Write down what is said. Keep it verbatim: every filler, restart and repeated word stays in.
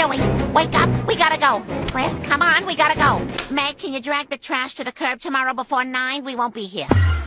Joey, wake up. We gotta go. Chris, come on. We gotta go. Meg, can you drag the trash to the curb tomorrow before nine? We won't be here.